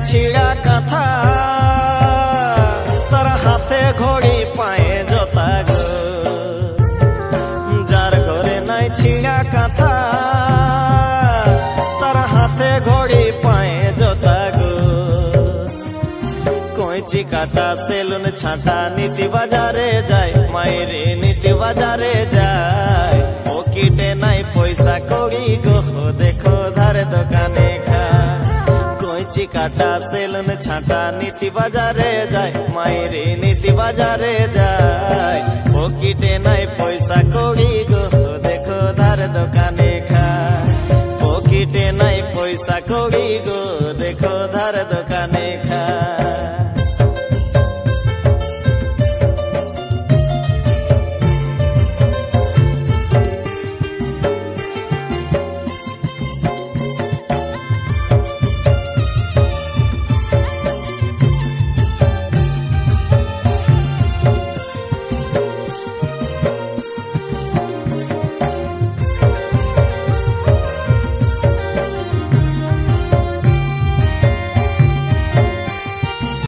ছিড়া কাঁথা, তার হাতে ঘড়ি পায়ে জোতা গো। যার ঘরে নাই ছিড়া কাঁথা, তার হাতে ঘড়ি পায়ে জোতা গো। কইচি কাটা সেলুন ছাঁটা নীতি বাজারে যায়, মায়েরে নীতি বাজারে যায়। পকেটে নাই পয়সা কড়ি গো, দেখো ধারে দোকানে খায়। কইচি কাটা সেলুন ছাঁটা নীতি বাজারে যায়, মায়েরে নীতি বাজারে যায়। পকেটে নাই পয়সা কড়ি গো, দেখো ধারে দোকানে খায়। পকেটে নাই পয়সা কড়ি গো, দেখো ধারে দোকানে খায়।